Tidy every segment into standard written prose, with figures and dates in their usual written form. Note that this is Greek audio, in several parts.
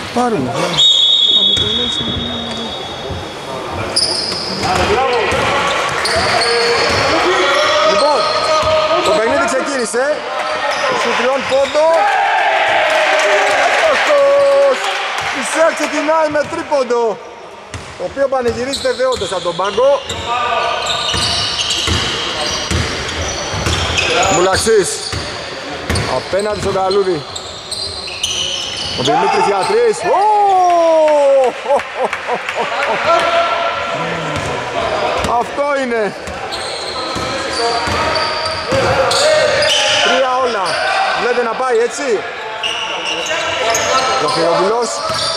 πάρουμε. Λοιπόν, το παιχνίδι ξεκίνησε. Σου 3 πόντο. Η ΣΕΡ ξεκινάει με τρίποντο, το οποίο πανηγυρίζεται δεόντως από τον πάγκο. Μουλαξής απέναντι στον Καλούδη. Ο Δημήτρης για 3. Αυτό είναι. 3 όλα. Βλέπετε να πάει έτσι. Ζαφυρόπουλος.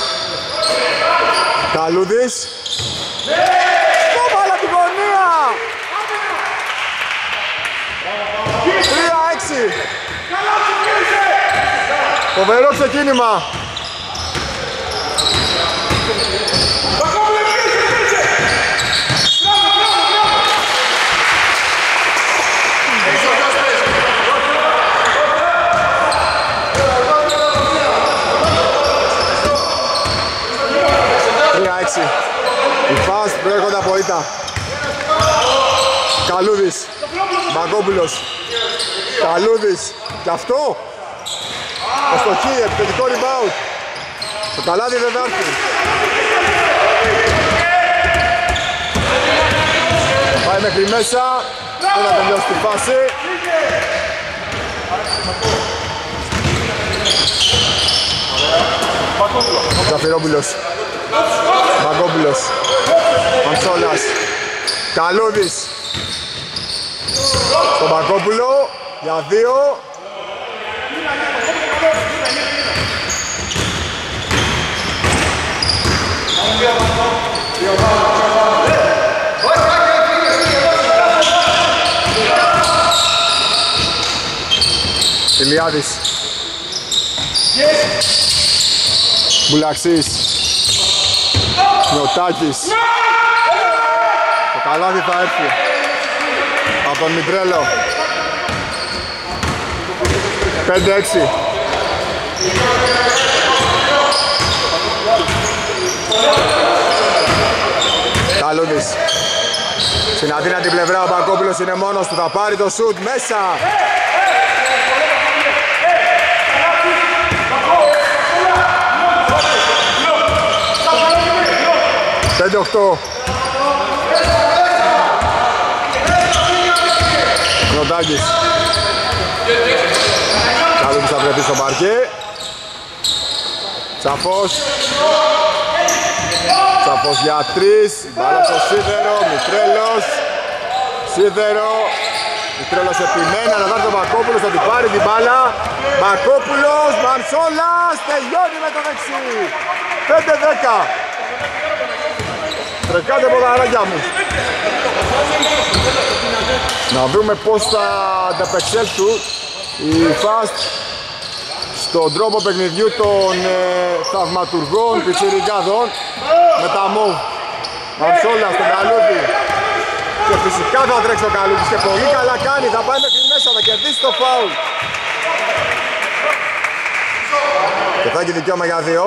Καλούδης. Κόβαλα την γωνία. 3-6. Φοβερό ξεκίνημα. Η φάστ προέρχονται από ήττα. Καλούδης. Μπαγκόπουλος. Καλούδης. Και αυτό. Αστοχή, επιθετικό rebound. Το καλάδι δεν θα έρθει. Πάει μέχρι μέσα. Δεν θα τελειώσει τη φάση. Ζαφυρόπουλος. Μπαγκόπουλος. Μαντσόλας. Καλούδης. Στον Μπαγκόπουλο. Για 2. Ηλιάδης. Μπουλαξής. Νιωτάκης. Το καλάδι θα έρθει από τον Μητρέλο. 5-6. Καλούδης. Στην αδύνατη πλευρά ο Μπακόπουλος είναι μόνος του, θα πάρει το σουτ μέσα. 5-8. Νοτάκης. Καλούδης θα βρεθεί στο παρκέ. Τσαφός. Τσαφός για 3. Μπάλα στο Σίδερο. Μητρέλος. Σίδερο. Μητρέλος επιμένει να βάλει τον Μπακόπουλος, θα την πάρει την μπάλα. Μπακόπουλος. Μανσόλας. Τελειώνει με το δεξί. 5-10. Τρεκάτε ποδαράκια μου. Να δούμε πως θα ανταπεξέλθουν οι Fast στον τρόπο παιχνιδιού των θαυματουργών πιτσιρικάδων με τα μοβ. Μανσόλα στον Καλούδη. Και φυσικά θα τρέξει ο Καλούδης και πολύ καλά κάνει. Θα πάει μέχρι μέσα, θα κερδίσει το φάουλ. Και θα έχει δικαίωμα για 2.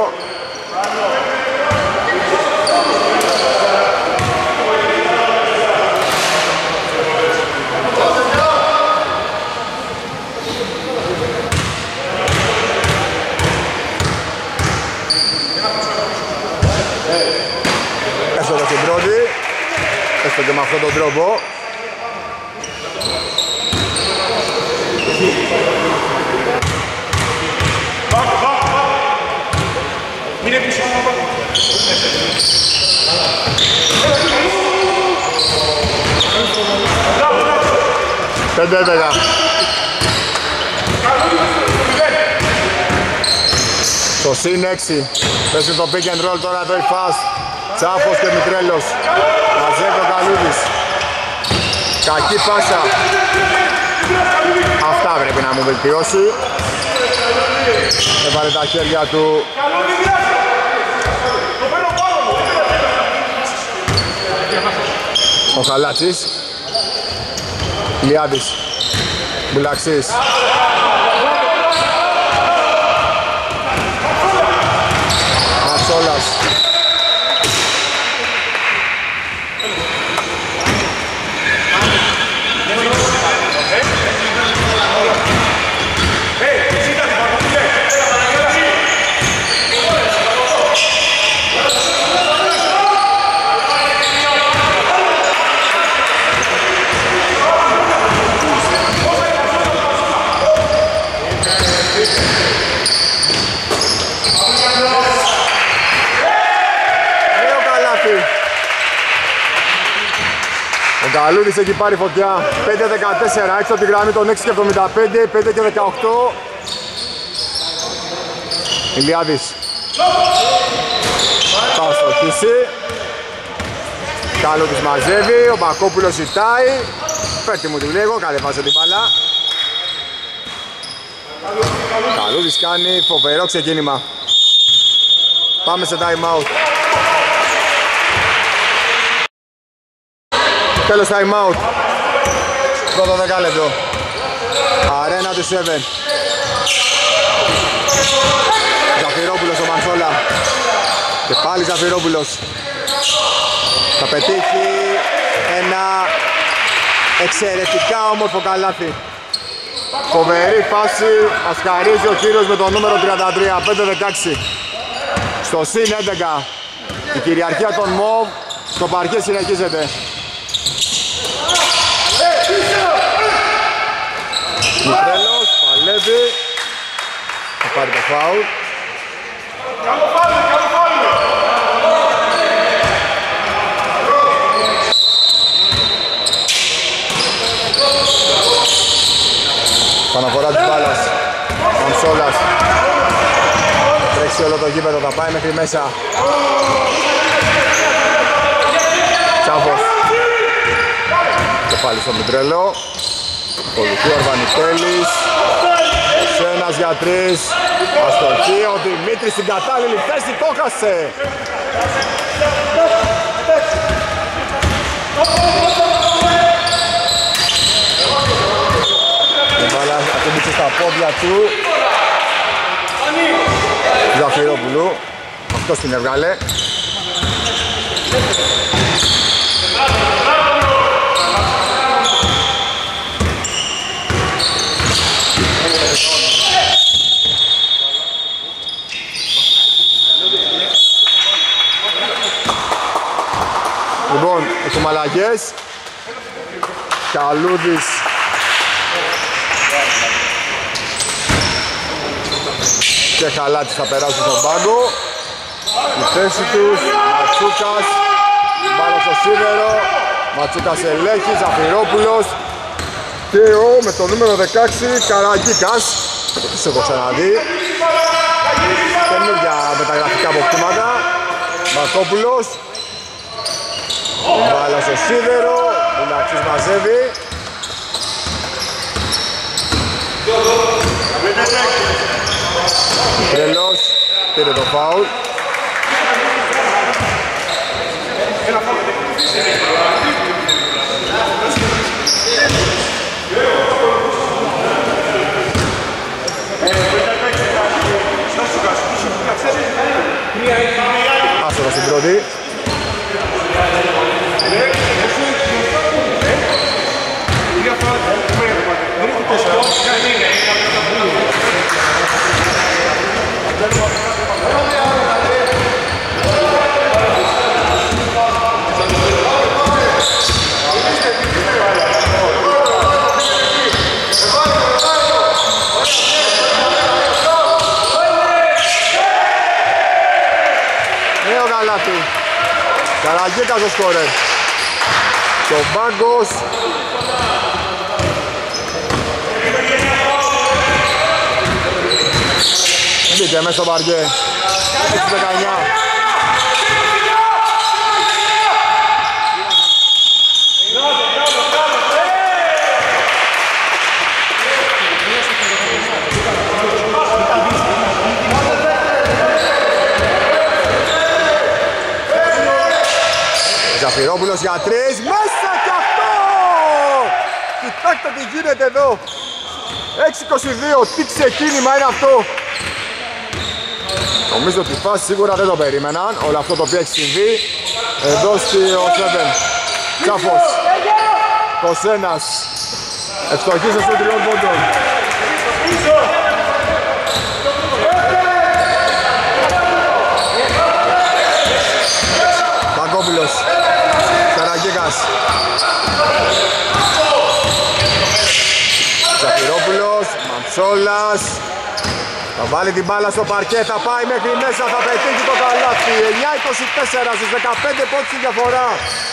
Έστω στην πρώτη, έστω και με αυτόν τον τρόπο. Μείνε πίσω. 5-11. Το συν 6. Πέσει το pick and roll τώρα εδώ η Fast. Τσάφος και Μητρέλος. Μαζεύει ο Καλούδης. Κακή πάσα. Αυτά πρέπει να μου βελτιώσει. Έβαλε τα χέρια του. Ο Χαλάτσης. Λιάδης. Μπουλαξής. Μανσόλας. Ο Καλούδης έχει πάρει φωτιά. 5-14 έξω από τη γραμμή των 6-75, 5-18. Ηλιάδης θα στοχίσει. Καλούδης μαζεύει, ο Μπακόπουλος ζητάει. Πέρτη μου τη λίγο, κατεβάζω την μπάλα. Καλούδης κάνει φοβερό ξεκίνημα. Πάμε σε time out. Τέλος time out. Πρώτο δεκάλεπτο. Αρένα του 7. Ζαφυρόπουλος ο Μανσόλα. Και πάλι Ζαφυρόπουλος. Θα πετύχει ένα εξαιρετικά όμορφο καλάθι. Φοβερή φάση. Μας χαρίζει ο κύριος με το νούμερο 33. 5-16. Στο συν 11. Η κυριαρχία των ΜΟΒ στο παρκέ συνεχίζεται. Μητρέλος, παλεύει. Θα πάρει το φάουλ. Παναφορά της μπάλας. Μανσόλας. Τρέξει όλο το γήπεδο, θα πάει μέχρι μέσα. Τσάφος. Και πάλι στο Μητρέλο. Ακολουθεί ο Αρβανιτέλης. Ένας για τρεις. Αστοχή, ο Δημήτρης στην κατάλληλη θέση, το χάσε. Η μπάλα ακούμπησε στα πόδια του Ζαφυρόπουλου. Αυτός την έβγαλε. Λοιπόν, έχουμε αλλαγές. Καλούδης και Χαλάτης θα περάσουν στον πάγκο. Η θέση τους, Ματσούκας, μπάλα στο σίδερο. Ματσούκας ελέγχει, Ζαφυρόπουλος. Και με το νούμερο 16, Καραγκίκας. Τους έχω ξαναδεί. Καινούργια μεταγραφικά αποκτήματα. Μπακόπουλος. Μπάλα στο σίδερο, Μπουλαξής μαζεύει. Τρελός, πήρε το φάουλ. Άσορα στην πρώτη. Νέο καλάθι. Καραγκίκας ο σκόρερ. Και ο Μπάγκος. Μπήκε μέσα στο παρκέ. 6-19. Ζαφυρόπουλος για τρεις. Μέσα κι αυτό! Κοιτάξτε τι γίνεται εδώ. 6-22. Τι ξεκίνημα είναι αυτό. Νομίζω ότι η φάση σίγουρα δεν το περίμεναν, όλο αυτό το οποίο έχει συμβεί. Εδώ στο 7. Τσάφος. Κοσένας. Ευστοχής στο 3 πόντων. Παγκόπουλος. Καραγκίκας. Ζαφυρόπουλος. Μαντσόλας. Θα βάλει την μπάλα στο παρκέ, θα πάει μέχρι μέσα, θα πετύχει το καλάθι. 9-24 στις 15 πόντους η διαφορά.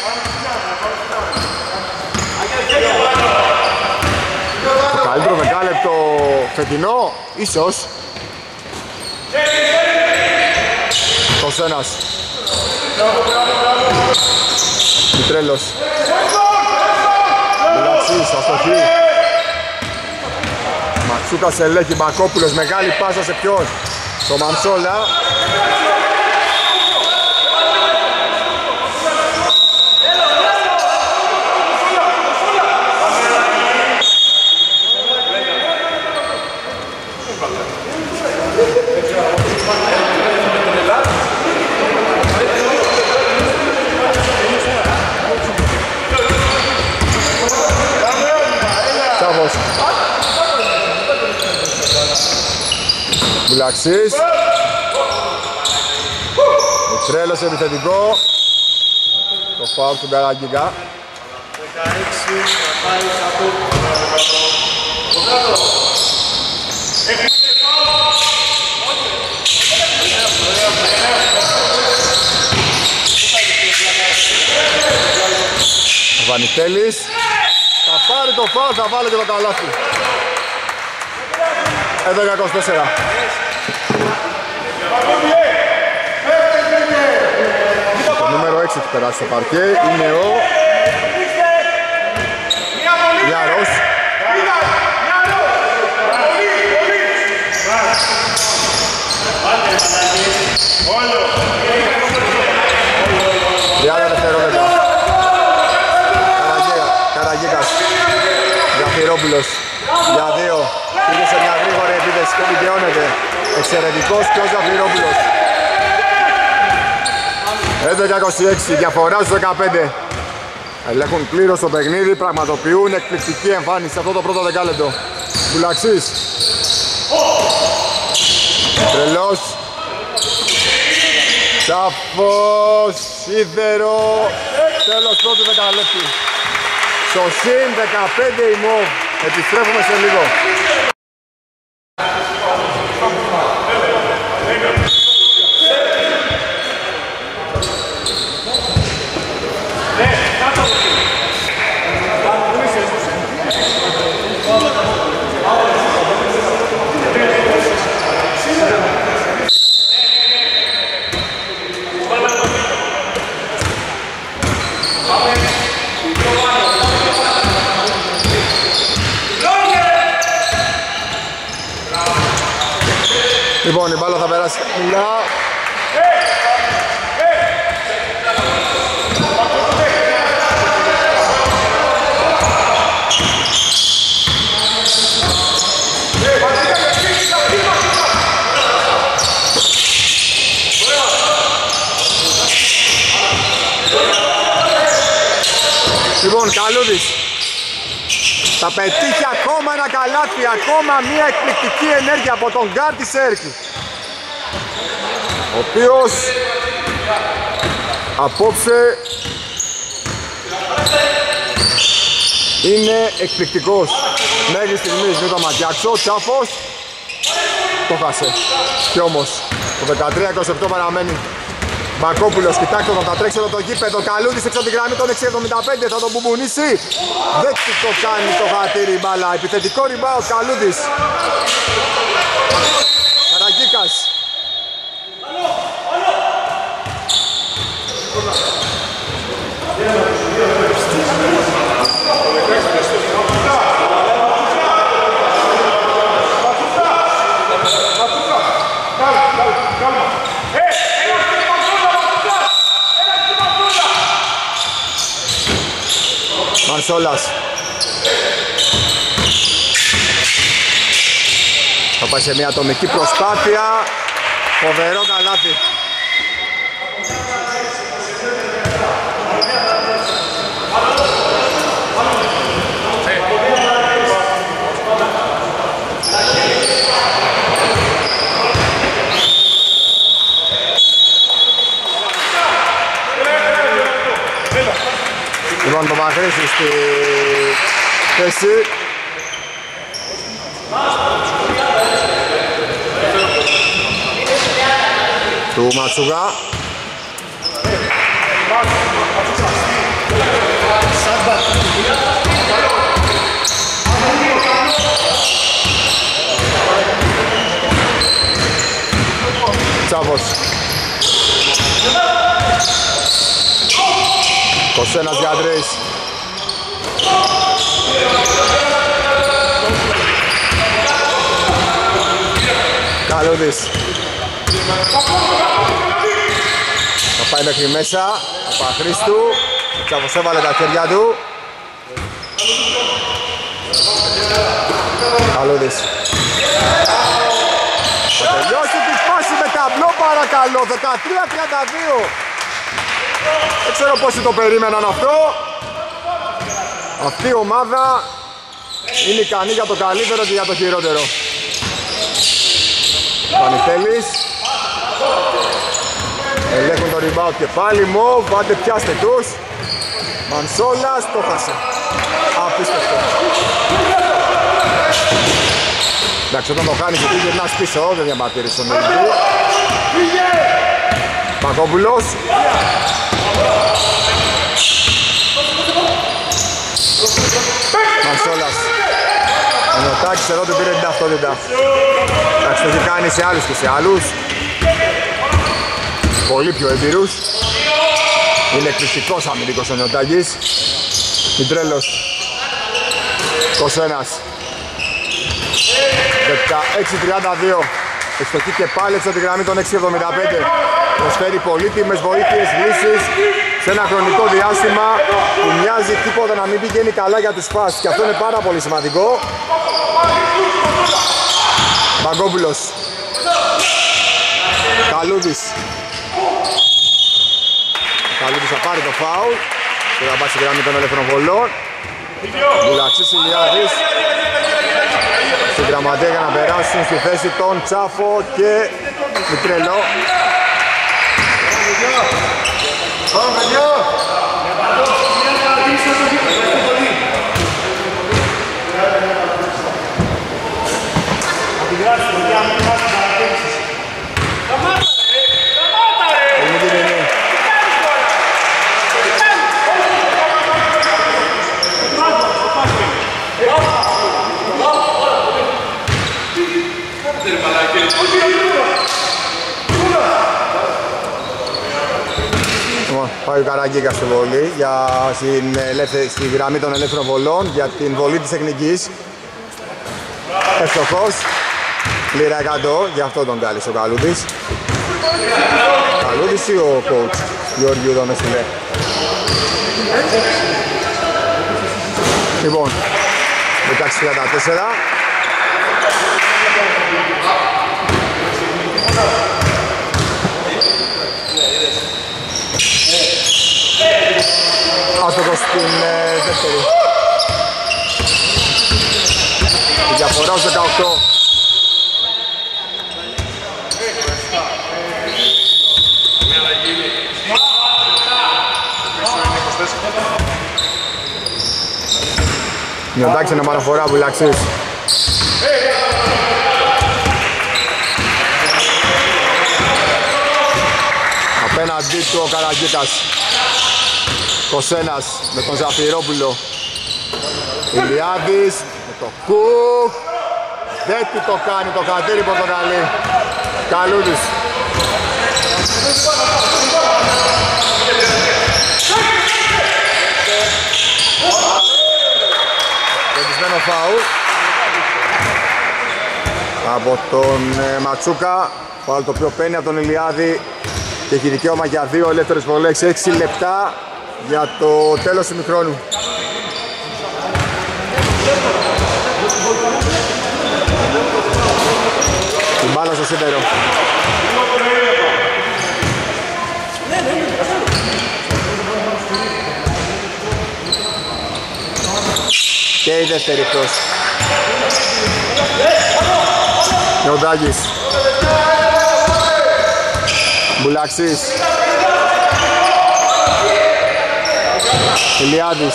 Το καλύτερο δεκάλεπτο φετινό, ίσως. Κοσένας. Μητρέλος. Μιλαξής, αστοχή. Μαξούκας ελέγχει, Μπακόπουλος, μεγάλη πάσα σε ποιον? Στο Μανσόλα. Τσάβος. Μουλαξής. Ο Τρέλος επιθετικό. Το φάουλ του Καραγκίκα. 16 να πάει από ο Βανιτέλης. Θα πάρει το φάουλ, θα βάλει και το καλάθι. 11-24. Το νούμερο 6 έχει περάσει στο παρκέ, είναι ο Γιάρος. Διάλα δευτερόλεπτα. Καραγίκας. Ζαφυρόπουλος. Για 2. Πήγε σε μια γρήγορη επίθεση και δικαιώνεται. Εξαιρετικός και ο Ζαφυρόπουλος. 11-26, διαφορά στους 15. Ελέγχουν πλήρως το παιχνίδι, πραγματοποιούν εκπληκτική εμφάνιση σε αυτό το πρώτο δεκάλεπτο. Πουλαξής. Τρελός. Τσάφος. Σίδερο. Τέλος πρώτου δεκαλέπτου. Στο συν 15 η ΜΟΒ. Επιστρέφουμε σε λίγο. Λοιπόν, η μπάλα θα περάσει χαμηλά. Λοιπόν, Καλούδης θα πετύχει ακόμα ένα καλάθι, ακόμα μια εκπληκτική ενέργεια από τον Γκάρτη Σέρκη, ο οποίος απόψε είναι εκπληκτικός. Μέχρι στιγμής μην το ματιάξω, Τσάφος το χάσε. Κι όμως το 13-28 παραμένει. Μπακόπουλος, κοιτάξτε τον, θα τρέξει εδώ το γήπεδο. Καλούδης έξω από τη γραμμή των 6.75, θα τον μπουμπουνίσει. Δεν το κάνει το χατήρι μπάλα. Επιθετικό rebound, Καλούδης. Καραγκίκας. Μανσόλας. Θα πάει σε μια ατομική προσπάθεια. Φοβερό καλάθι. Λοιπόν, το Μαχρήσι στη θέση. Του Ματσούγα. Τσάβος. Κοσένας για τρεις. Καλούδης. Θα πάει μέχρι μέσα. Ο Παχρίστου. Ο Τσάβος έβαλε τα χέρια του. Καλούδης. Θα τελειώσει τη φάση με ταμπλό παρακαλώ. 13-32. Δεν ξέρω πόσοι το περίμεναν αυτό. Αυτή η ομάδα είναι ικανή για το καλύτερο και για το χειρότερο. Βανιτέλης. Ελέγχουν το rebound και πάλι. Μοβ, άντε πιάστε τους. Μανσόλας, το χάσε. Απίστευτο. Εντάξει, όταν το κάνεις εκεί γυρνάς πίσω, δεν διαμαρτύρεις τον ελληνικό. Πακόπουλος. Μανσόλας. Ο Νιωτάκης εδώ του πήρε την ταυτότητα. Εντάξει, το έχει κάνει σε άλλους και σε άλλους. Πολύ πιο εμπειρούς. Είναι εκπληκτικός αμυντικός ο Νιωτάκης. Μητρέλος. Κοσένας. 16-32. Ευστοχή και πάλι έξω από τη γραμμή των 6-75. Προσφέρει πολύτιμες βοήθειες, λύσεις σε ένα χρονικό διάστημα που μοιάζει τίποτα να μην πηγαίνει καλά για τους φας και αυτό είναι πάρα πολύ σημαντικό. Μπαγκόπουλος. Καλούδης. Καλούδης θα πάρει το φάουλ και θα πάει στη γραμμή των ελεύθερων βολών. Βουλαξής Ηλιάδης στην γραμματεία για να περάσουν στη θέση των Τσάφο και Μητρέλο. Πάει ο Καραγκίκας στη βολή στη γραμμή των ελεύθερων βολών για την βολή της τεχνικής. Ευτυχώς. Λίρα 100, γι' αυτό τον κάλεσε ο Καλούδης. Καλούδης ή ο coach Γεωργίου τον έστειλε. Λοιπόν, 16-34. Άστοχος στην δεύτερη. Η διαφορά ως 18. Νιωτάξει ένα παραφορά Βουλαξής. Απέναντι του ο Καραγκίτας. Κοσένας με τον Ζαφυρόπουλο. Ηλιάδης με το κουκ. Δεν του το κάνει το κατήρι Πορτοκαλί. Καλούδης. Κερδισμένο φάουλ από τον Ματσούκα. Φάουλ το οποίο παίρνει από τον Ηλιάδη και έχει δικαίωμα για 2 ελεύθερες βολές. 6 λεπτά για το τέλος του ημιχρόνου. Την μπάλα στο σίδερο. Και η δεύτερη εκτός. Νεοντάκης. Μπουλαξής. Ηλιάδης.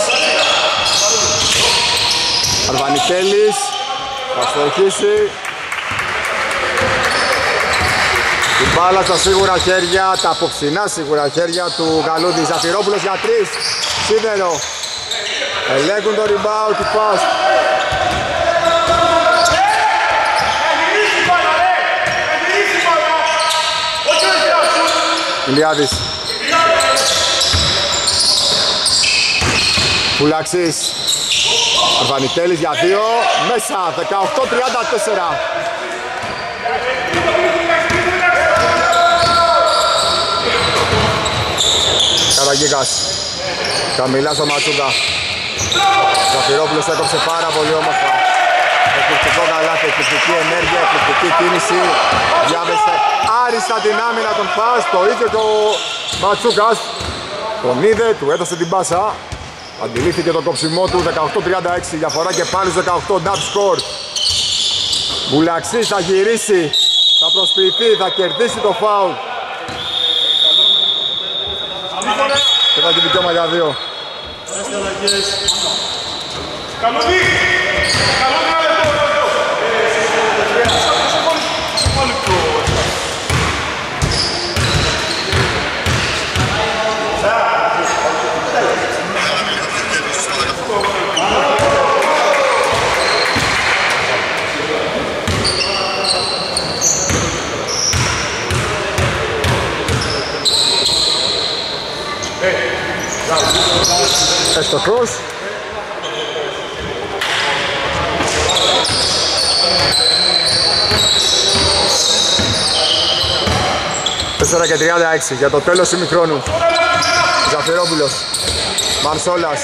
Αρβανιτέλης. Θα στοχίσει. Την μπάλα στα σίγουρα χέρια, τα απόψινά σίγουρα χέρια του Γαλούδη. Ζαφυρόπουλος για 3. Σίδερο. Ελέγχουν το rebound του Fast. Ηλιάδης. Πουλαξής. Αρβανιτέλης για 2. Μέσα. 18-34. Καραγίγας. Καμιλά στο Ματσούγκα. Ζαφυρόπουλος έκοψε πάρα πολύ όμορφα. Εκπληκτικό καλάθι, εκπληκτική ενέργεια, εκπληκτική κίνηση. Διάβεσε άριστα την άμυνα των Φας. Το ίδιο το Ματσούγκας. Τον είδε, του έδωσε την πάσα. Αντιλήφθηκε το κόψιμό του. 18-36 διαφορά και πάλι στο 18. Νταπ σκορ. Μπουλαξής θα γυρίσει. Θα προσποιηθεί, θα κερδίσει το φάουλ. Και θα έχει δικαίωμα για 2. Καλούδι! Καλούδι ένα λεπτό! Ευτοχώς. Τέσσερα και 36 για το τέλος ημιχρόνου. Ζαφυρόπουλος. Μανσόλας.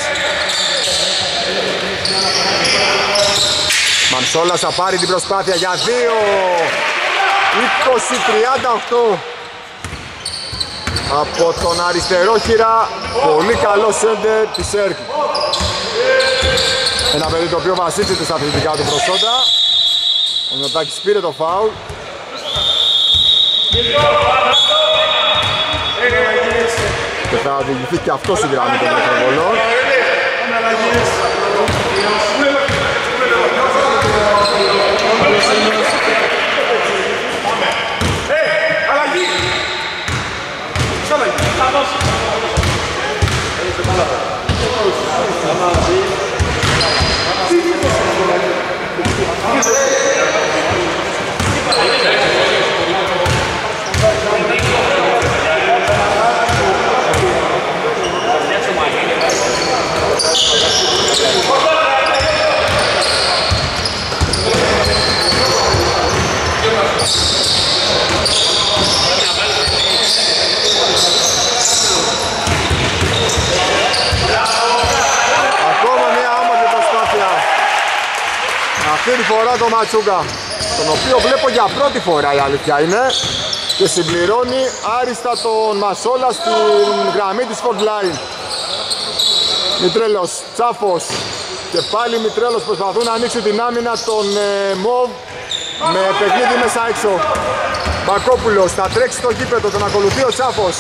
Μανσόλας θα πάρει την προσπάθεια για 2. 20-38. Από τον αριστερόχειρα, πολύ καλό σέντερ της ΕΡΚ. Ένα παιδί το οποίο βασίζεται στα αθλητικά του προσόντα. Ο Νιωτάκης πήρε το φάουλ. Και θα οδηγηθεί και αυτό στην γραμμή των Πετροβολών. Αυτή τη φορά το Ματσούγκα, τον οποίο βλέπω για πρώτη φορά η αλήθεια είναι, και συμπληρώνει άριστα τον Μασόλα στην γραμμή της Ford Line. Μητρέλος, Τσάφος και πάλι Μητρέλος προσπαθούν να ανοίξουν την άμυνα των ΜΟΒ με παιχνίδι μέσα έξω. Μπακόπουλος θα τρέξει στο γήπεδο, τον ακολουθεί ο Τσάφος.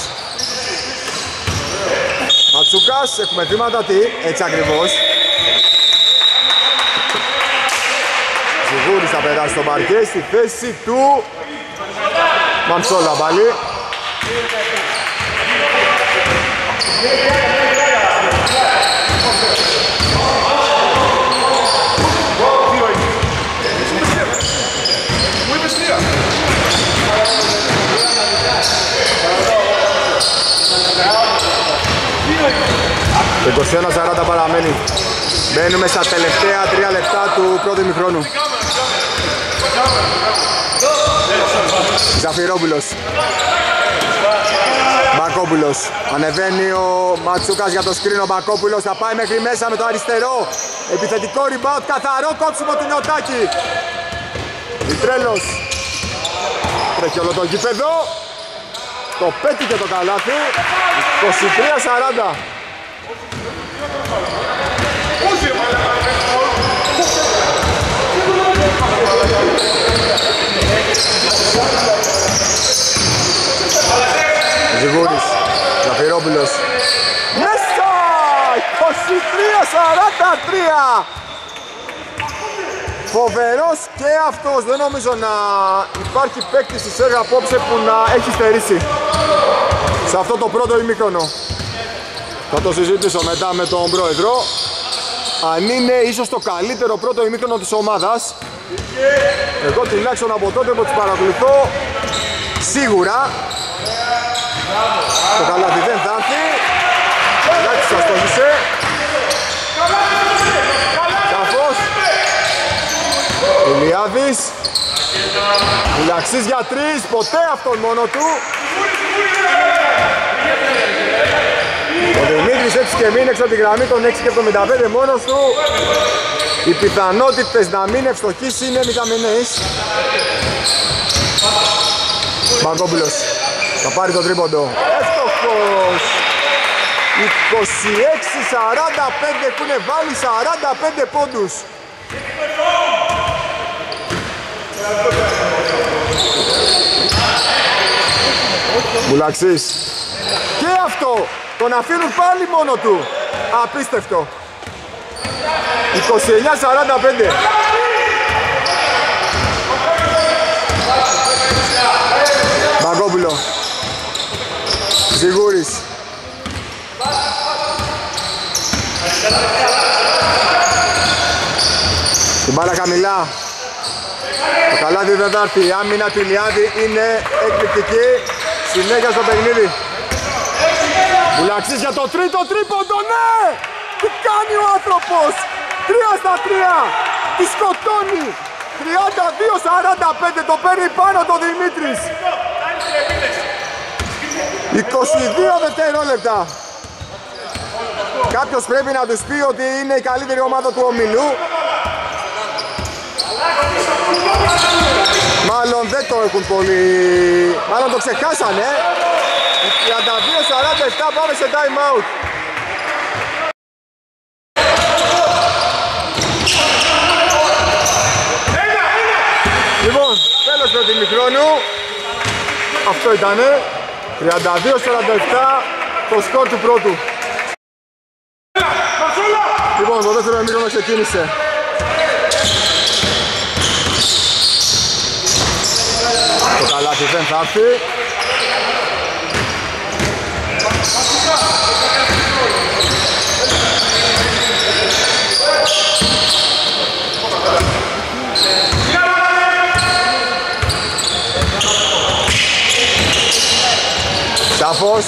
Ματσούγκας, έχουμε βήματα τι, έτσι ακριβώς. Σιγούρης θα περάσει στο παρκέ στη θέση του Μανσόλα πάλι. Το 21-40 παραμένει. Μπαίνουμε στα τελευταία 3 λεπτά του πρώτου ημιχρόνου. Ζαφυρόπουλος. Μπακόπουλος. Ανεβαίνει ο Ματσούκας για το σκριν. Ο Μπακόπουλος θα πάει μέχρι μέσα με το αριστερό. Επιθετικό rebound. Καθαρό κόψιμο του Νιωτάκη. Μητρέλος. Άτρεχε όλο το γήπεδο. Το πέτυχε το καλάθι. 23-40. Ζιγούρης, Ζαφυρόπουλος. Μέσα! 23-43. Φοβερός και αυτός. Δεν νομίζω να υπάρχει παίκτης στη ΣΕΡΓ απόψε που να έχει στερήσει σε αυτό το πρώτο ημίχρονο. Θα το συζητήσω μετά με τον πρόεδρο αν είναι ίσως το καλύτερο πρώτο ημίχρονο της ομάδας. Εγώ τουλάχιστον από τότε που τους παρακολουθώ σίγουρα. Το καλάθι δεν θα έρθει. Εντάξει, σας το ζήσε. Σαφώς. Ηλιάδης. Ηλαξής για 3. Ποτέ αυτόν μόνο του. Ο Δημήτρης έτσι και μείνει έξω από τη γραμμή των 6,75 μόνος του. Οι πιθανότητες να μην ευστοχίσει είναι μηδαμινές. Μαγκόπουλος θα πάρει το τρίποντο. Εύστοχος. 26-45 που είναι βάλει 45 πόντους. Μπουλαξής. Και αυτό. Τον αφήνουν πάλι μόνο του. Απίστευτο. 29-45. Μαγκόπουλο. Ζιγούρης. Την μπάλα χαμηλά. Το καλάθι δεν θα έρθει. Η άμυνα του Ηλιάδη είναι εκπληκτική. Συνέχεια στο παιχνίδι. Μπουλαξής για το τρίτο τρίποντο. Ναι! Τι κάνει ο άνθρωπος! 3-3. Τη σκοτώνει. 32-45. Το παίρνει πάνω το Δημήτρης. 22 δευτερόλεπτα. Κάποιος πρέπει να τους πει ότι είναι η καλύτερη ομάδα του ομίλου. Μάλλον δεν το έχουν πολύ... Μάλλον το ξεχάσανε. 32-47 πάμε σε time out. Λοιπόν, τέλος του ημιχρόνου. Αυτό ήτανε. 32-47 το σκορ του πρώτου. Λοιπόν, το δεύτερο ημίχρονο ξεκίνησε. Το καλάθι δεν θα έρθει. Σαφώς.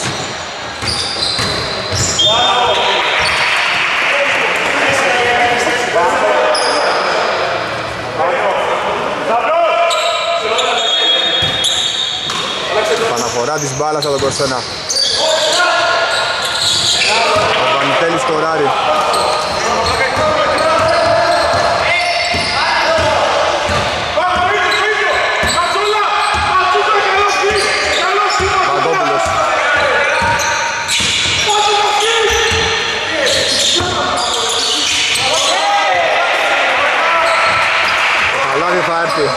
Παναφορά της μπάλας από τον Κορσένα. Ο Βανιτέλης σκοράρει. Παγκόπουλος. Αλλά δεν θα έρθει.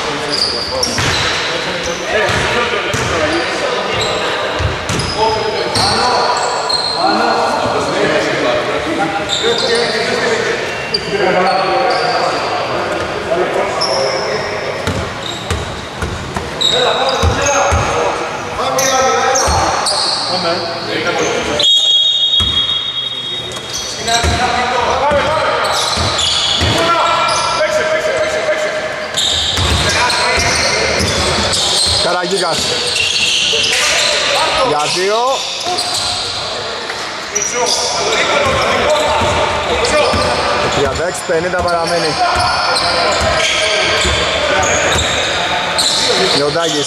Καραγίκας για 2. Για 36-50 παραμένει. Λιοντάκης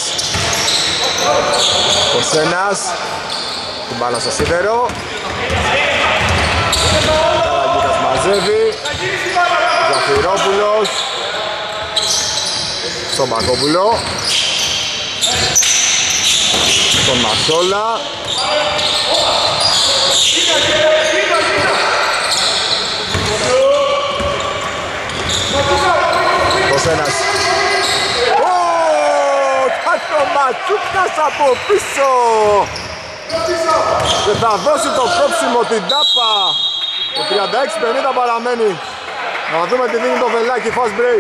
Κοσένας, την μπάλα στο σίδερο. Καραγίκας μαζεύει. Ζαφυρόπουλος στον Μπακόπουλο, στον Μασόλα. Κοσένας. Ο Ματσούκας από πίσω και θα δώσει το κόψιμο την τάπα. Το 36-50 παραμένει. Να δούμε τι δίνει το βελάκι, fast break.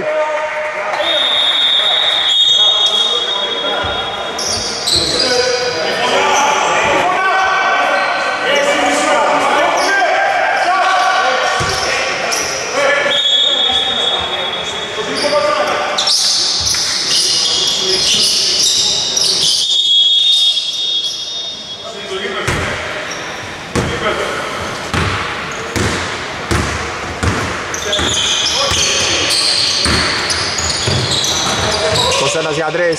Κοσένας για 3.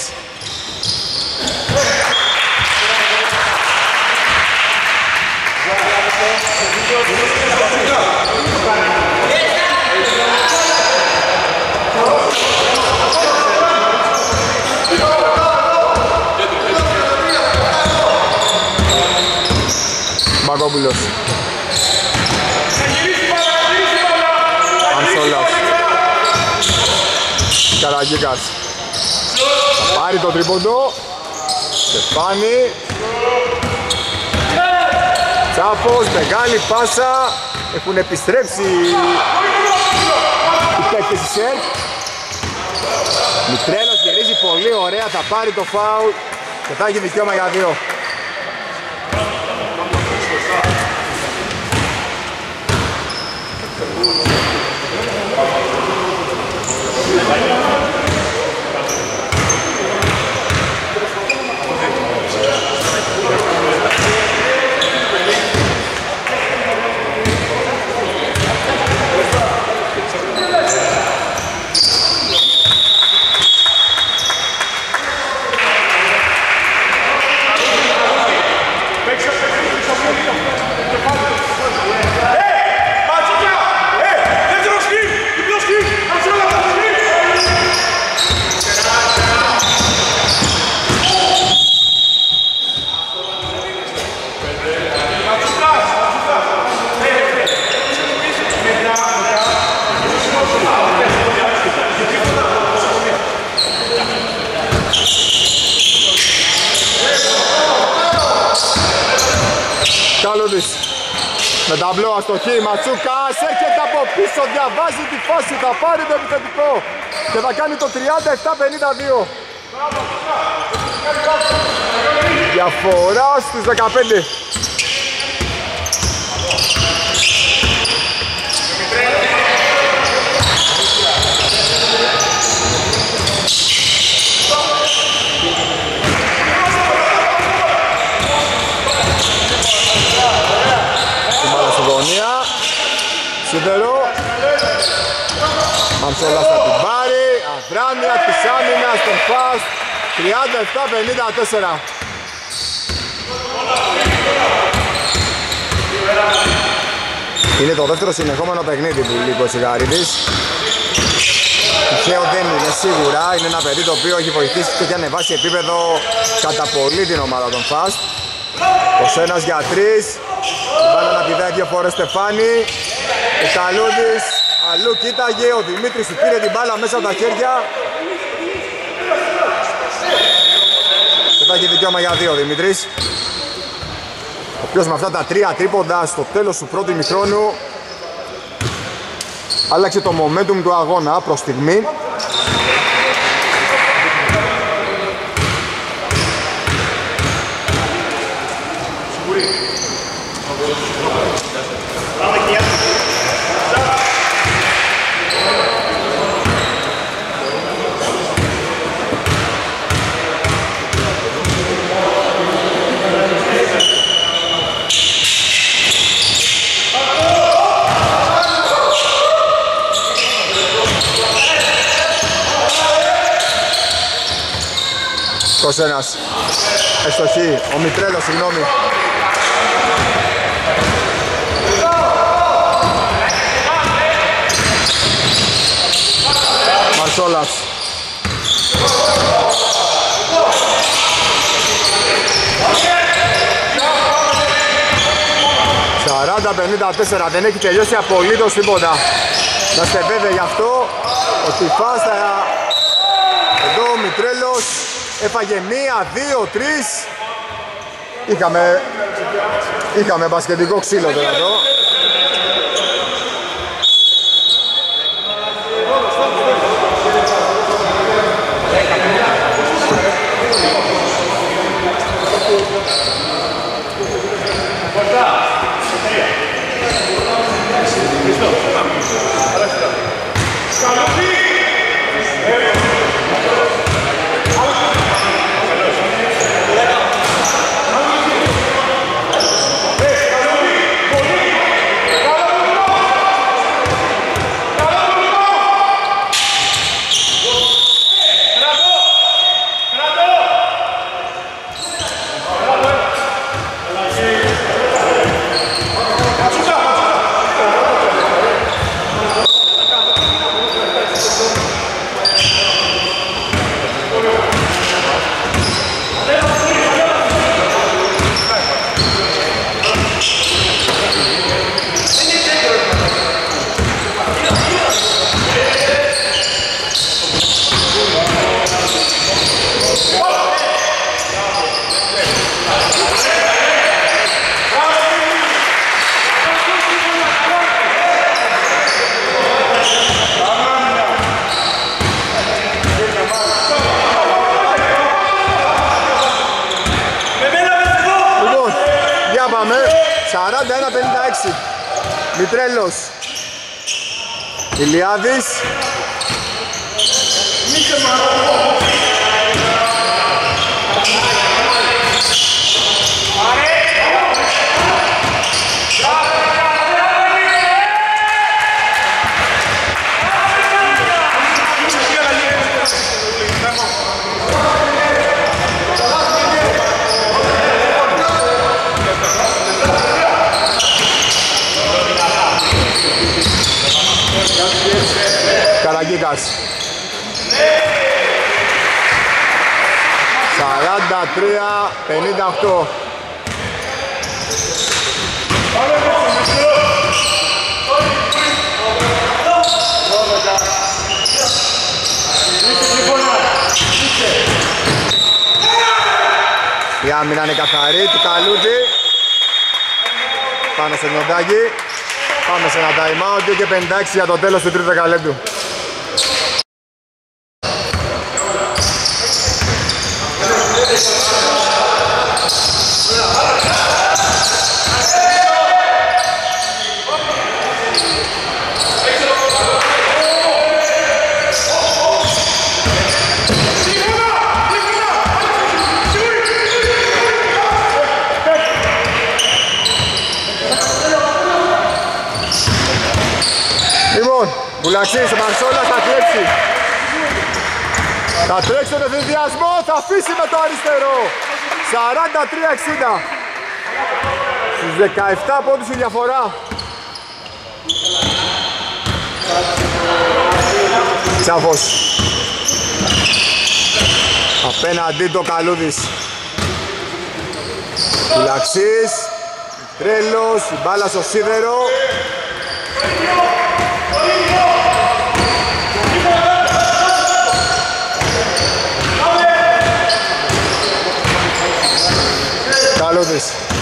Μπακόπουλος. Ανσόλας. Καραγίκας. Θα πάρει το τρίποντο. Στεφάνη. Τσάφος, μεγάλη πάσα. Έχουν επιστρέψει οι παίκτες της ΣΕΡΚ. Μητρέλος γυρίζει πολύ ωραία, θα πάρει το φάουλ και θα έχει δικαίωμα για 2. Με ταμπλό αστοχή, Ματσούκας έρχεται από πίσω, διαβάζει τη φάση, θα πάρει το επιθετικό και θα κάνει το 37-52. Διαφορά στους 15. Σίδερο, Μαμσόλας θα την πάρει, αδράνεια της άμυνας στον φας, 37-54. Είναι το δεύτερο συνεχόμενο παιχνίδι που λείπει ο Σιγαρίδης. Τυχαίο δεν είναι σίγουρα, είναι ένα παιδί το οποίο έχει βοηθήσει και έχει ανεβάσει επίπεδο κατά πολύ την ομάδα των φας. Κοσένας για 3, βάλε να πηδάει 2 φορές Στεφάνη. Ο Καλούδης αλλού κοίταγε, ο Δημήτρης του πήρε την μπάλα μέσα από τα χέρια θα έχει δικαίωμα για 2 Δημήτρης, ο οποίος με αυτά τα 3 τρίποντα στο τέλος του πρώτου ημιχρόνου άλλαξε το momentum του αγώνα προς στιγμή. Ένας εστοχή, ο Μητρέλος, συγγνώμη. Μαρσόλας. 40-54, δεν έχει τελειώσει απολύτως τίποτα. Να είστε βέβαιοι γι' αυτό ότι η φάστα εδώ ο Μητρέλος έφαγε 1, 2, 3. Είχαμε μπασκετικό ξύλο τώρα εδώ. Πάμε 41-56. Μητρέλος, Ηλιάδης, Καραγκίκας. 43-58. Η άμυνα είναι καθαρή του Καλούτη. Πάνω στο Νιοντάκι. Πάμε σε ένα time out, 2 και 56 για το τέλος του τρίτου δεκαλέπτου. Μπουλαξής, ο Μαρσόλας θα τρέξει. Θα τρέξει τον ευθυνδιασμό, θα αφήσει με το αριστερό. 43-60. Στους 17 πόντους η διαφορά. Τσάφος. Απέναντι το Καλούδης. Μπουλαξής. Τρέλος, η μπάλα στο σίδερο. Ζιγούρης.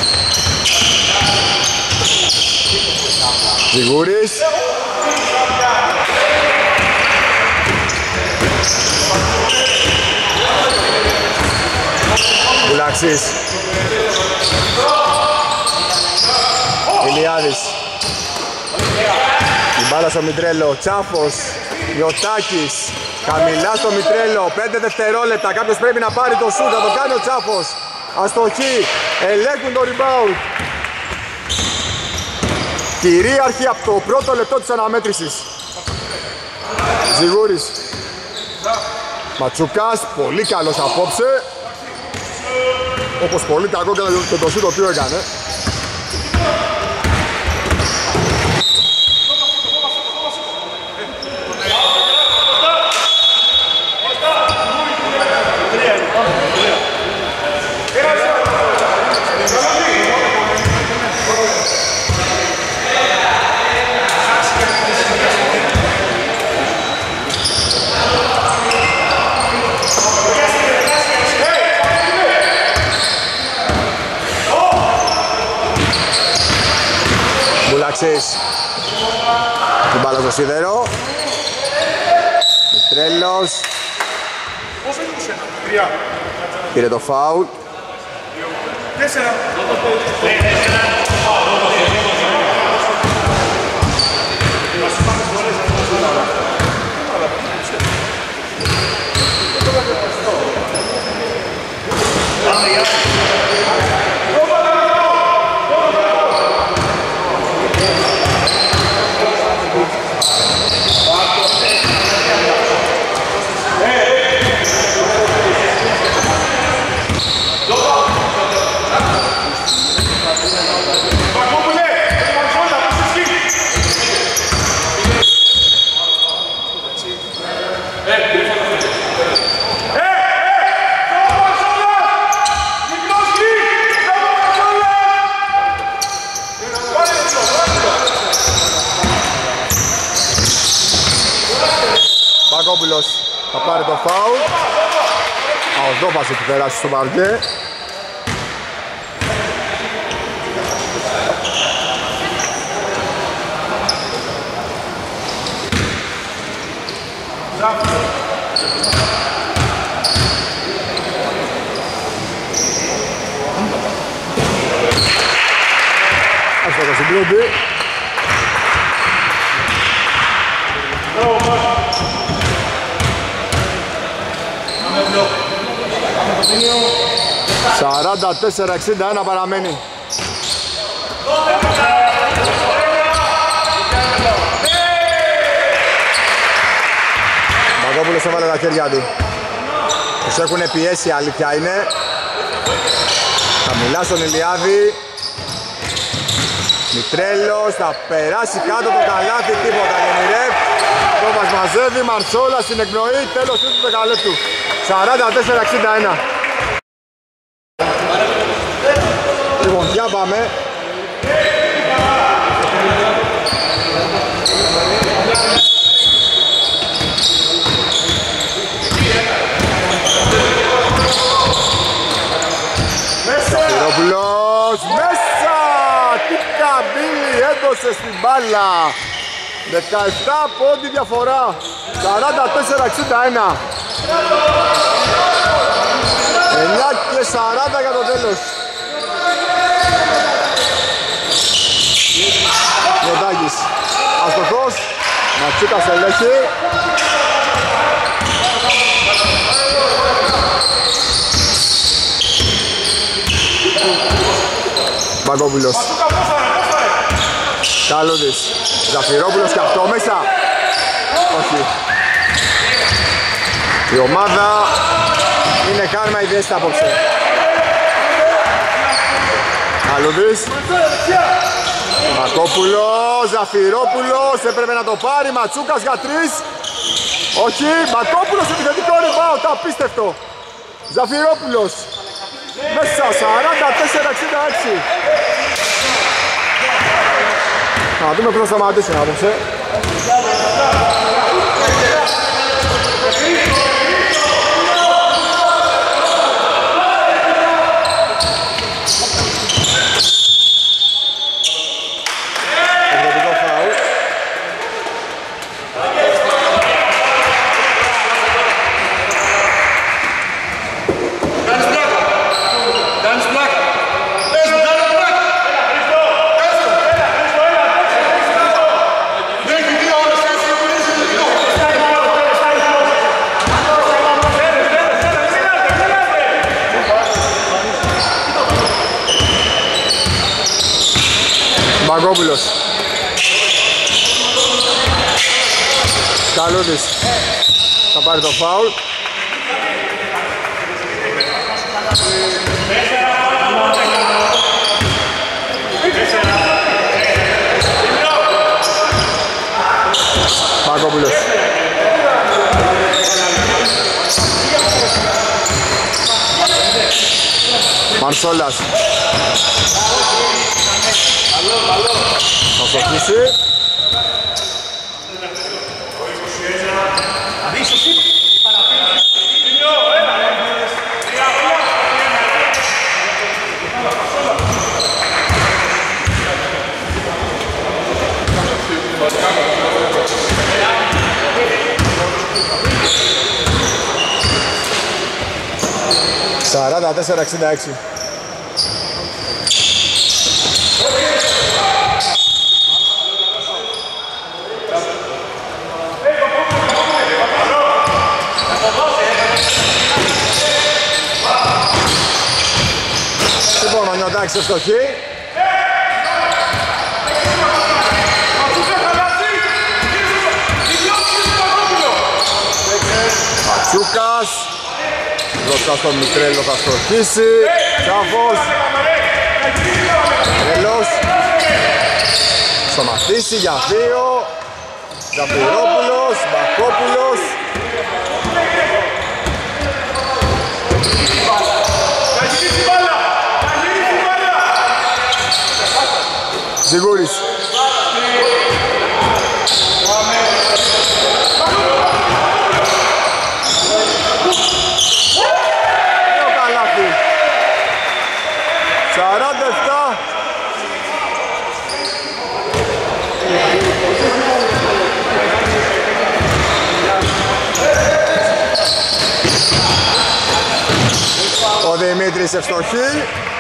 Ζιγούρης. Μπουλαξής. Ηλιάδης. Η μπάλα στο Μητρέλο. Τσάφος. Ιωτάκης. Χαμηλά στο Μητρέλο. 5 δευτερόλεπτα. Κάποιος πρέπει να πάρει το σούτ. Θα το κάνει ο Τσάφος. Αστοχή. Ελέγχουν το rebound. Κυρίαρχη από το πρώτο λεπτό της αναμέτρησης. Ζιγούρης. Ματσούκας. Πολύ καλός απόψε. Όπως πολύ κακό και το σούτ το οποίο έκανε. Την μπάλα στο σίδερο. Μητρέλος. Πήρε το φάουλ. Μπακόπουλος θα πάρει το φάουλ. Ο Δόβας έχει περάσει στο παρκέ. Αυτό το συμπλούτη. «44-61 παραμένει. Μπακόπουλος έβαλε τα χέρια του. Τους έχουν πιέσει, αλήθεια είναι. Χαμηλά στον Ηλιάδη. Μητρέλος θα περάσει κάτω το καλάθι, τίποτα Γενιρεύ. Το μας μαζεύει, Μαρτσόλα στην εκπνοή, τέλος του δεκαλέπτου. 44-61. Λοιπόν, για πάμε. Σαφυρόπουλος, μέσα! Τι καμπύλη έδωσε στην μπάλα. 17 πόντι διαφορά. 44-61. 9 και 40 για το τέλος. Νιωτάκης αστοχός. Ματσούκας ελέγχει. Μπακόπουλος. Καλούδης. Ζαφυρόπουλος και αυτό μέσα. Όχι. Η ομάδα είναι χάρμα ιδιαίτερα απόψε. Καλούδης. Μπακόπουλος, Ζαφυρόπουλος, έπρεπε να το πάρει, Ματσούκας για 3. Όχι, Μπακόπουλος επιθετικό rebound, απίστευτο. Ζαφυρόπουλος. Μέσα, 44-66. Να δούμε πώς θα σταματήσουν απόψε. Καλούδης θα πάρει το φάουλ. Παγκόπουλος. Μαρσόλας. Θα στοχίσει. Σαράντα 4-66. Λοιπόν, ο Νιοντάκης ευστοχή. Πατσούκας. Μπροστά στον Μητρέλο θα στοχίσει. Τσάφος. Τρέλος. Στο Μαθήσι για 2. Ζαφυρόπουλος. Μπακόπουλος. Ζιγούρης. Νέο καλάθι. 47. Ο Δημήτρης ευστοχή.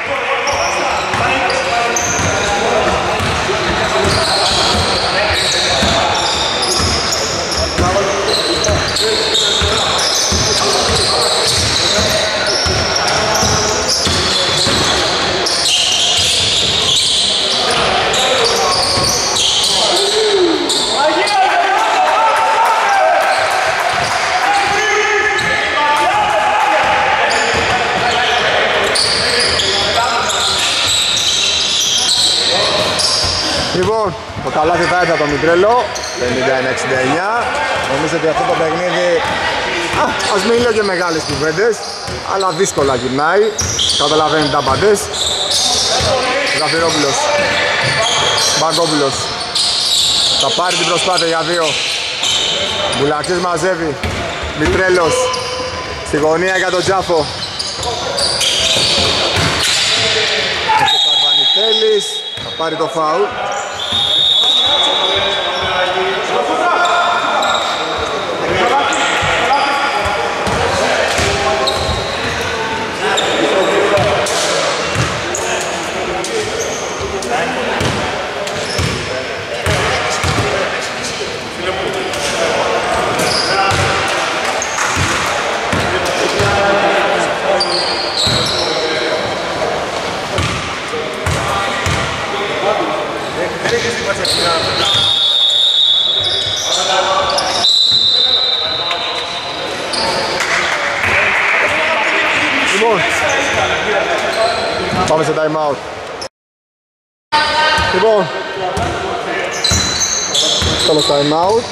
Λοιπόν, το καλάθι θα έρθει από το Μητρέλο, 51-69. Νομίζω ότι αυτό το παιχνίδι, ας μην λέω και μεγάλες κουβέντες, αλλά δύσκολα γυρνάει. Καταλαβαίνετε τα παντές. Ζαφυρόπουλος. Μπαγκόπουλος. Θα πάρει την προσπάθεια για 2. Μπουλαξής μαζεύει. Μητρέλος. Στη γωνία για τον Τζάφο. Και ο Καρβανιτέλης. Θα πάρει το φάουλ. Λοιπόν, πάμε σε time out. Λοιπόν, τέλος time out.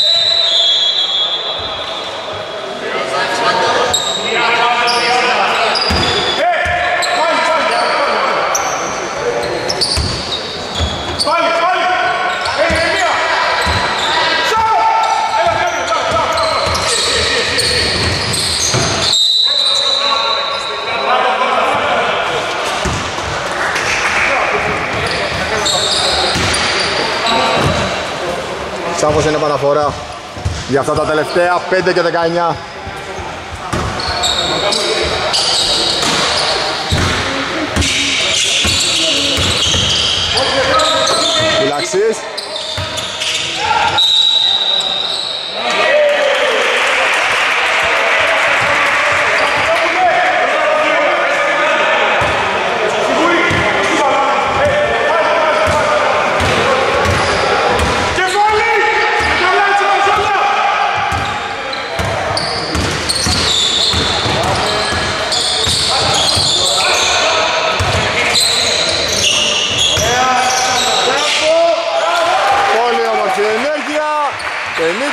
Σάφος είναι επαναφορά για αυτά τα τελευταία 5 και 19. Φυλαξής.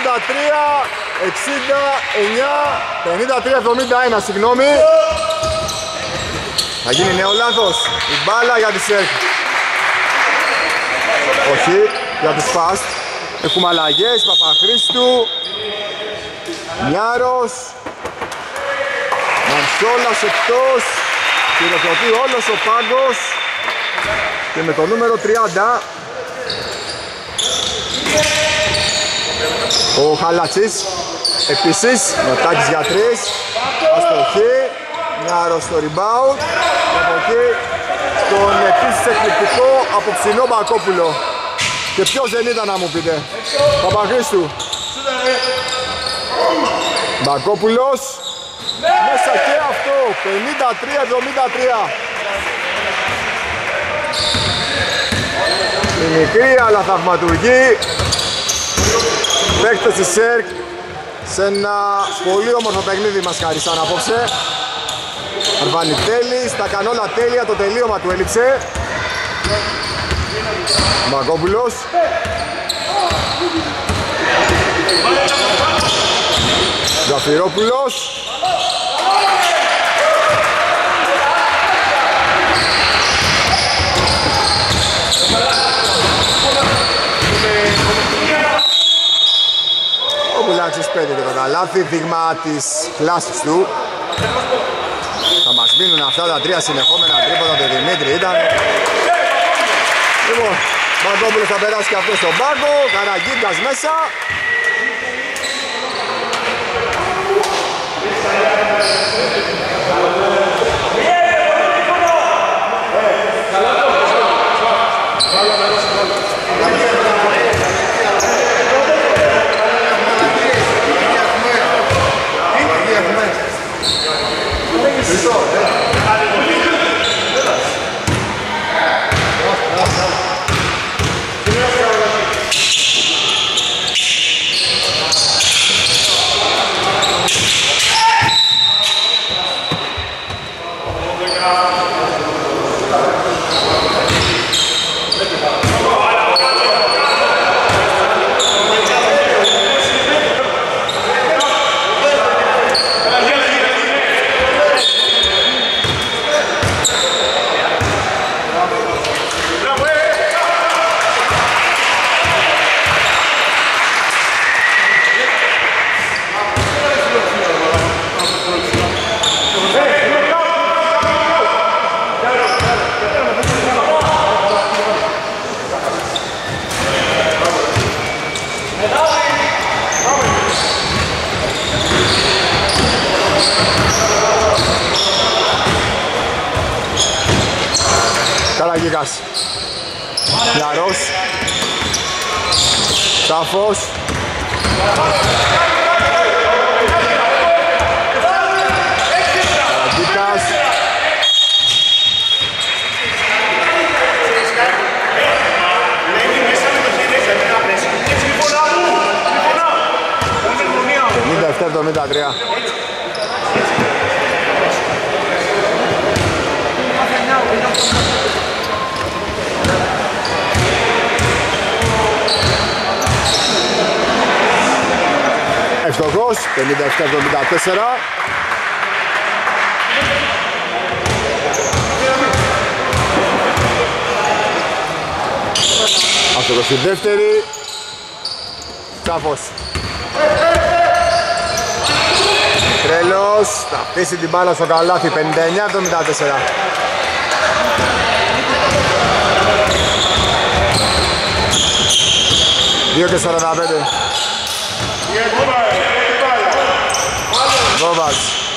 53-71, συγγνώμη. Θα γίνει νέο λάθος. Η μπάλα για τη ΣΕΡΚ. Όχι, για τους Fast. Έχουμε αλλαγές, Παπαχρήστου, Μιάρος, Μαρσόλας εκτός. Χειροκροτεί όλος ο πάγκος. Και με το νούμερο 30 ο Χαλατσής. Επίσης, Νοτάκης για 3. Αστοχή. Μιάρος στο rebound. Και από εκεί τον επίσης εκπληκτικό απόψινό Μπακόπουλο. Και ποιος δεν ήταν να μου πείτε? Παπαχρήστου. Μπακόπουλος. Μέσα και αυτό. 53-73. Η μικρή αλλά θαυματουργή. Παίκτες της ΣΕΡΚ σε ένα πολύ όμορφο παιχνίδι μας χαρίσαν απόψε. Αρβανιτέλης, τα κάνει όλα τέλεια, το τελείωμα του έλειψε. Μπακόπουλος. Ζαφυρόπουλος. Ο Μπουλάξης πέτυχε το καλάθι, δείγμα της κλάσης του. Θα μας μείνουν αυτά τα 3 συνεχόμενα τρίποτα του Δημήτρη ήταν. Λοιπόν, Μπακόπουλος θα περάσει και αυτό στον πάγκο, Καραγκίγκας μέσα. Καραγκίγκας. Μιαρός. Σάφος. Καραγκίγκας. ...57-73. Ευστοχός, 57-74. Αυτός στη δεύτερη. Τσάφος. Τρέλος, θα αφήσει την μπάλα στο καλάθι, 59-74. Δύο και 45. Βόβας.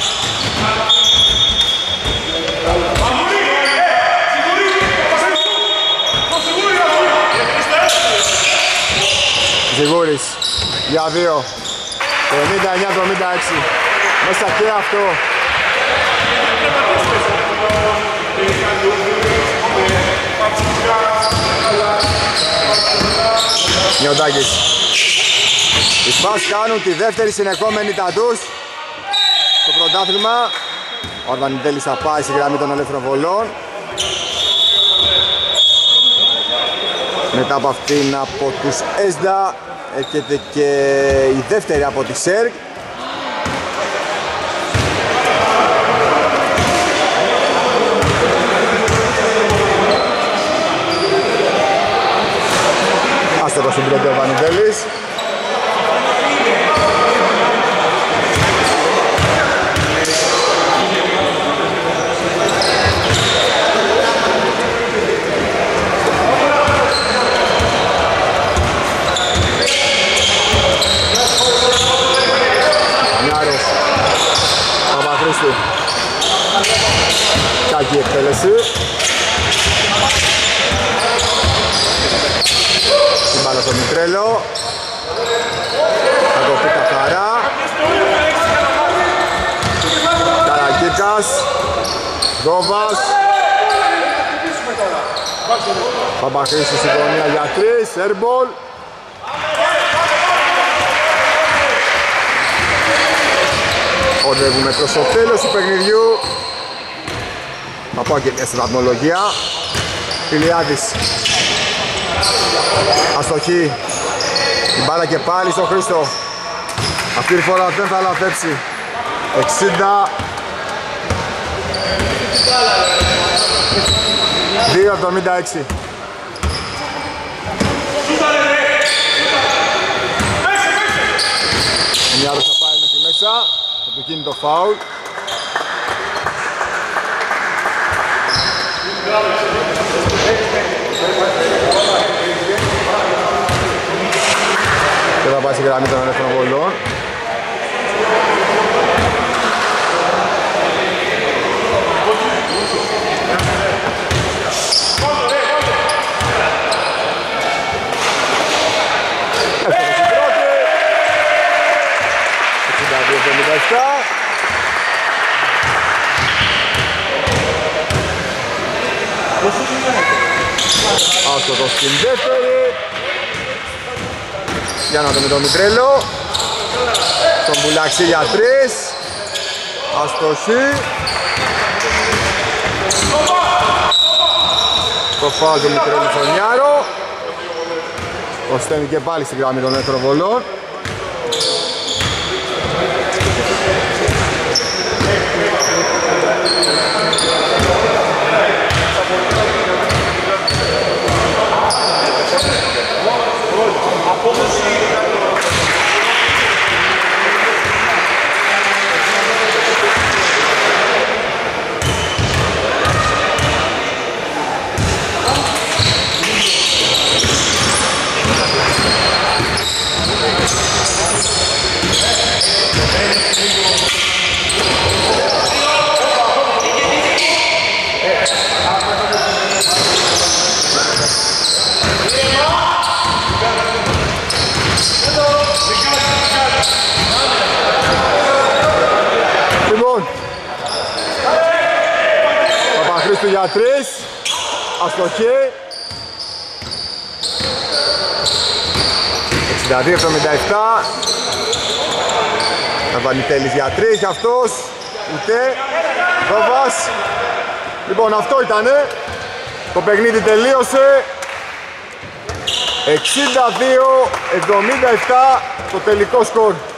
Ζιγούρης για 2. 59-76. Μέσα και αυτό. Νιωτάκης. Οι Σπάς κάνουν τη δεύτερη συνεχόμενη ταντούς στο πρωτάθλημα. Ο Αρβανιτέλης θα πάει στη γραμμή των ελεύθερων βολών. Μετά από αυτήν από τους ΕΣΔΑ έρχεται και η δεύτερη από τη ΣΕΡΚ. Άστοχος στην πρώτη ο Βανιδέλης. Μιάρος Παπαχρήστου. Κακή εκτέλεση. Την μπάλα στο Μητρέλο. Θα το πει καθαρά. Καρακίκας. Δόβας. Παπαχρήστου στην γωνία για 3. Airball. Οδεύουμε προς το τέλος του παιχνιδιού. Θα πάω και στην βαθμολογία. Φιλιάδης. Αστοχή. Την μπάλα και πάλι στο Χρήστο. Αυτή τη φορά δεν θα λαθέψει. 60. 2-76. Ο Μιάρος θα πάει μέχρι μέσα. Θα του γίνει το φάουλ. Και θα πάει στη γραμμή των ελεύθερων βολών. Έφτασε στην πρώτη. 62-77. Άστοχος στην δεύτερη. Για να δούμε τον Μητρέλο. Τον Πουλαξή για 3. Αστοχή. Το φάουλ του Μητρέλου στον Νιάρο. Ο Στέμι και πάλι στην γραμμή των ελεύθερων βολών. Παπαχρήστου για 3. Αστοχή. 62-77. Καβανιτέλης για 3 κι αυτός. Ούτε. Δόβας. Λοιπόν, αυτό ήτανε. Το παιχνίδι τελείωσε. 62-77 το τελικό σκορ.